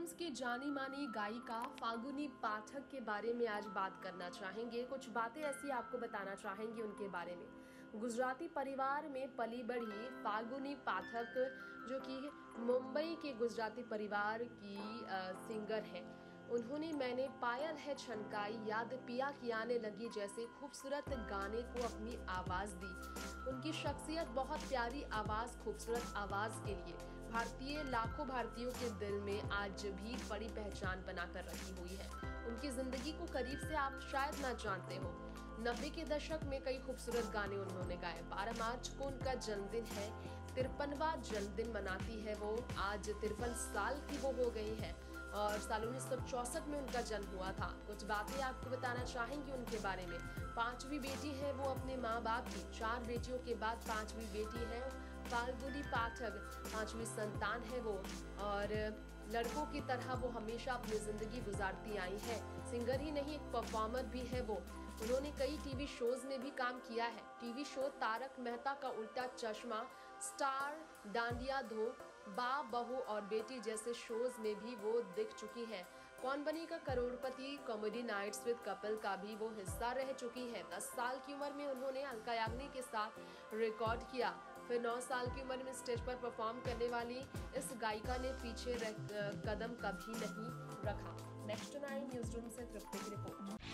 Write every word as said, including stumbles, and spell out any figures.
Films की जानी मानी गायिका फाल्गुनी पाठक के बारे में आज बात करना चाहेंगे। कुछ बातें ऐसी आपको बताना चाहेंगे उनके बारे में। गुजराती परिवार में पली बढ़ी फाल्गुनी पाठक, जो कि मुंबई के गुजराती परिवार की आ, सिंगर है। उन्होंने मैंने पायल है छनकाई, याद पिया की आने लगी जैसे खूबसूरत गाने को अपनी आवाज दी। उनकी शख्सियत बहुत प्यारी आवाज, खूबसूरत आवाज के लिए भारतीय लाखों भारतीयों के दिल में आज भी बड़ी पहचान बनाकर रखी हुई है। उनकी जिंदगी को करीब से आप शायद ना जानते हो। नब्बे के दशक में कई खूबसूरत गाने उन्होंने गाए। बारह मार्च को उनका जन्मदिन है, तिरपनवा जन्मदिन मनाती है वो। आज तिरपन साल की वो हो गई है और साल उन्नीस सौ चौसठ में उनका जन्म हुआ था। कुछ बातें आपको बताना चाहेंगी उनके बारे में। पांचवी बेटी है वो अपने माँ बाप की। चार बेटियों के बाद पांचवी बेटी है फाल्गुनी पाठक, पांचवी संतान है वो। और लड़कों की तरह वो हमेशा अपनी जिंदगी गुजारती आई है। सिंगर ही नहीं, एक परफॉर्मर भी है वो। उन्होंने कई टीवी शोज में भी काम किया है। टीवी शो तारक मेहता का उल्टा चश्मा, स्टार, डांडिया धो, बा बहू और बेटी जैसे शोज में भी वो दिख चुकी है। कौन बनेगा करोड़पति, कॉमेडी नाइट्स विद कपिल का भी वो हिस्सा रह चुकी है। दस साल की उम्र में उन्होंने अलका याग्निक के साथ रिकॉर्ड किया। फिर नौ साल की उम्र में स्टेज पर परफॉर्म करने वाली इस गायिका ने पीछे कदम कभी नहीं रखा। नेक्स्ट नाइन न्यूज रूम से तृप्ति की रिपोर्ट।